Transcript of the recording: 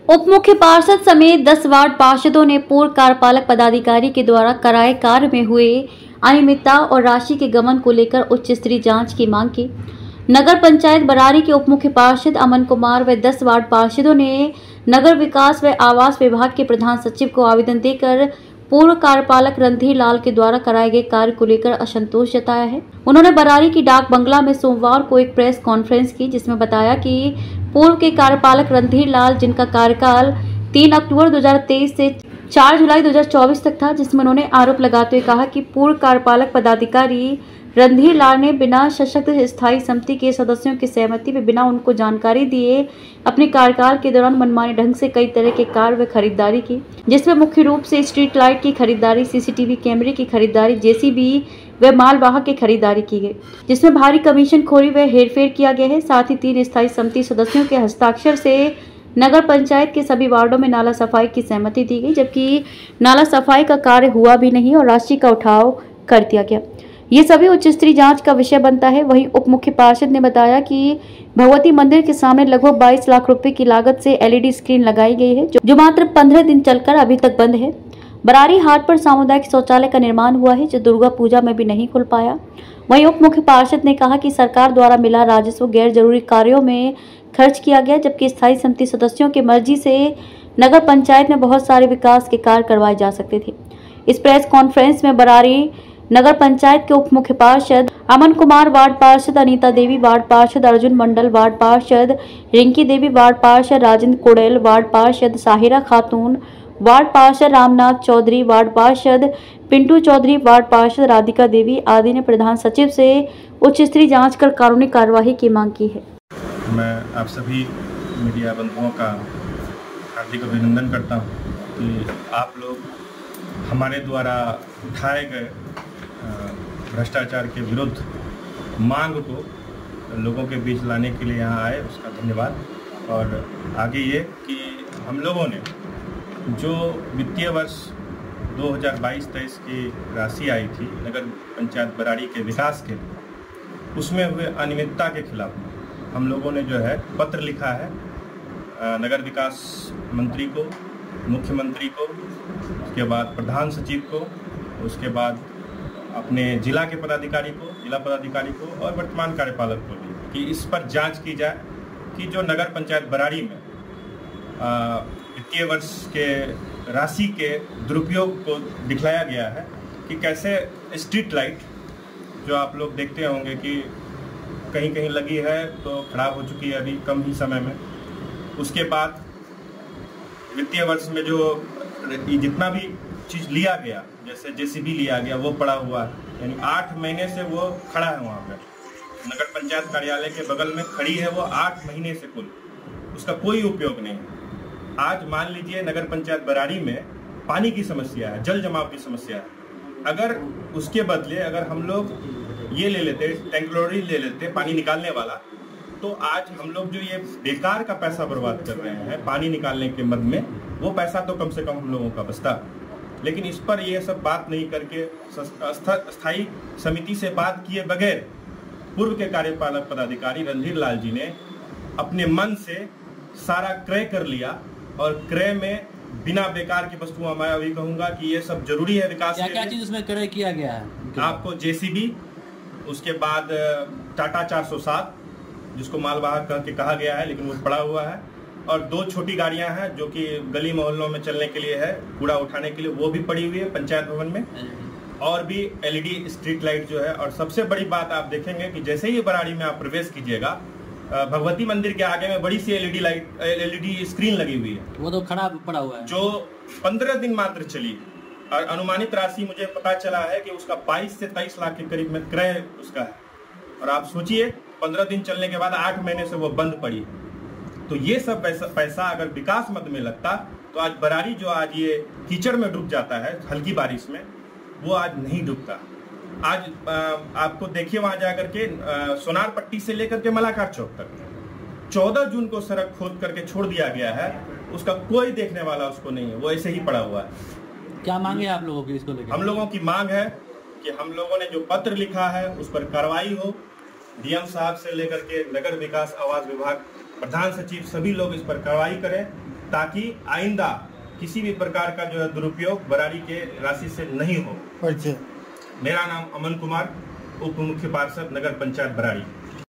उप मुख्य पार्षद समेत 10 वार्ड पार्षदों ने पूर्व कार्यपालक पदाधिकारी के द्वारा कराए कार्य में हुए अनियमितता और राशि के गबन को लेकर उच्च स्तरीय जांच की मांग की। नगर पंचायत बरारी के उप मुख्य पार्षद अमन कुमार व 10 वार्ड पार्षदों ने नगर विकास व आवास विभाग के प्रधान सचिव को आवेदन देकर पूर्व कार्यपालक रणधीर लाल के द्वारा कराए गए कार्य को लेकर असंतोष जताया है। उन्होंने बरारी की डाक बंगला में सोमवार को एक प्रेस कॉन्फ्रेंस की, जिसमें बताया कि पूर्व के कार्यपालक रणधीर लाल, जिनका कार्यकाल 3 अक्टूबर 2023 से 4 जुलाई 2024 तक था, जिसमें उन्होंने आरोप लगाते हुए कहा कि पूर्व कार्यपालक पदाधिकारी रणधीर लाल ने बिना सशक्त स्थायी समिति के सदस्यों की सहमति व बिना उनको जानकारी दिए अपने कार्यकाल के दौरान मनमाने ढंग से कई तरह के कार्य व खरीदारी की, जिसमें मुख्य रूप से स्ट्रीट लाइट की खरीदारी, सीसीटीवी कैमरे की खरीदारी, जेसीबी व मालवाहक की खरीदारी की गई, जिसमें भारी कमीशन खोरी व हेरफेर किया गया है। साथ ही 3 स्थायी समिति सदस्यों के हस्ताक्षर से नगर पंचायत के सभी वार्डों में नाला सफाई की सहमति दी गई, जबकि नाला सफाई का कार्य हुआ भी नहीं और राशि का उठाव कर दिया गया। ये सभी उच्च स्तरीय जांच का विषय बनता है। वहीं उप मुख्य पार्षद ने बताया कि भगवती मंदिर के सामने लगभग 22 लाख रुपए की लागत से एलईडी स्क्रीन लगाई गई है, जो मात्र 15 दिन चलकर अभी तक बंद है। बरारी हाट पर सामुदायिक शौचालय का निर्माण हुआ है, जो दुर्गा पूजा में भी नहीं खुल पाया। वहीं उप मुख्य पार्षद ने कहा कि सरकार द्वारा मिला राजस्व गैर जरूरी कार्यों में खर्च किया गया, जबकि स्थायी समिति सदस्यों की मर्जी से नगर पंचायत में बहुत सारे विकास के कार्य करवाए जा सकते थे। इस प्रेस कॉन्फ्रेंस में बरारी नगर पंचायत के उप मुख्य पार्षद अमन कुमार, वार्ड पार्षद अनीता देवी, वार्ड पार्षद अर्जुन मंडल, वार्ड पार्षद रिंकी देवी, वार्ड पार्षद राजेंद्र कोड़ेल, वार्ड पार्षद साहिरा खातून, वार्ड पार्षद रामनाथ चौधरी, वार्ड पार्षद पिंटू चौधरी, वार्ड पार्षद राधिका देवी आदि ने प्रधान सचिव से उच्च स्तरीय जांच कर कानूनी कार्यवाही की मांग की है। मैं आप सभी मीडिया बंधुओं का हार्दिक अभिनंदन करता हूं कि आप लोग हमारे द्वारा उठाए गए भ्रष्टाचार के विरुद्ध मांग को लोगों के बीच लाने के लिए यहाँ आए, उसका धन्यवाद। और आगे ये कि हम लोगों ने जो वित्तीय वर्ष 2022-23 की राशि आई थी नगर पंचायत बरारी के विकास के, उसमें हुए अनियमितता के खिलाफ हम लोगों ने जो है पत्र लिखा है नगर विकास मंत्री को, मुख्यमंत्री को, उसके बाद प्रधान सचिव को, उसके बाद अपने जिला के पदाधिकारी को, जिला पदाधिकारी को और वर्तमान कार्यपालक को भी, कि इस पर जांच की जाए कि जो नगर पंचायत बरारी में वित्तीय वर्ष के राशि के दुरुपयोग को दिखलाया गया है कि कैसे स्ट्रीट लाइट जो आप लोग देखते होंगे कि कहीं कहीं लगी है तो खराब हो चुकी है अभी कम ही समय में। उसके बाद वित्तीय वर्ष में जो जितना भी चीज़ लिया गया, जैसे जेसीबी लिया गया, वो पड़ा हुआ है, यानी 8 महीने से वो खड़ा है वहाँ पे नगर पंचायत कार्यालय के बगल में खड़ी है वो 8 महीने से, कुल उसका कोई उपयोग नहीं है। आज मान लीजिए नगर पंचायत बरारी में पानी की समस्या है, जल जमाव की समस्या है, अगर उसके बदले अगर हम लोग ये ले लेते, टैंकलोरी ले लेते पानी निकालने वाला, तो आज हम लोग जो ये बेकार का पैसा बर्बाद कर रहे हैं पानी निकालने के मद में, वो पैसा तो कम से कम हम लोगों का बचता। लेकिन इस पर ये सब बात नहीं करके स्थायी समिति से बात किए बगैर पूर्व के कार्यपालक पदाधिकारी रणधीर लाल जी ने अपने मन से सारा क्रय कर लिया, और क्रय में बिना बेकार की वस्तुओं, मैं अभी कहूंगा कि ये सब जरूरी है विकास के लिए। क्या चीज उसमें क्रय किया गया है? आपको जेसीबी, उसके बाद टाटा 407 जिसको मालवाहक कह के कहा गया है लेकिन वो पड़ा हुआ है, और 2 छोटी गाड़ियां हैं जो कि गली मोहल्लों में चलने के लिए है, कूड़ा उठाने के लिए, वो भी पड़ी हुई है पंचायत भवन में, और भी एलईडी स्ट्रीट लाइट जो है। और सबसे बड़ी बात आप देखेंगे कि जैसे ही बरारी में आप प्रवेश कीजिएगा, भगवती मंदिर के आगे में बड़ी सी एलईडी स्क्रीन लगी हुई है, वो तो खराब पड़ा हुआ है, जो 15 दिन मात्र चली, और अनुमानित राशि मुझे पता चला है कि उसका 22 से 23 लाख के करीब में क्रय उसका है। और आप सोचिए 15 दिन चलने के बाद 8 महीने से वो बंद पड़ी। तो ये सब पैसा अगर विकास मद में लगता तो आज बरारी जो आज ये कीचड़ में डूब जाता है हल्की बारिश में, वो आज नहीं डूबता। आज आपको देखिए वहां जाकर के सोनार पट्टी से लेकर के मलाकार चौक तक 14 जून को सड़क खोद करके छोड़ दिया गया है, उसका कोई देखने वाला उसको नहीं है, वो ऐसे ही पड़ा हुआ है। क्या मांग है आप लोगों की इसको लेकर? हम लोगों की मांग है कि हम लोगों ने जो पत्र लिखा है उस पर कार्रवाई हो, डीएम साहब से लेकर के नगर विकास आवास विभाग प्रधान सचिव सभी लोग इस पर कार्रवाई करें, ताकि आइंदा किसी भी प्रकार का जो है दुरुपयोग बरारी के राशि से नहीं हो। मेरा नाम अमन कुमार, उप मुख्य पार्षद नगर पंचायत बरारी।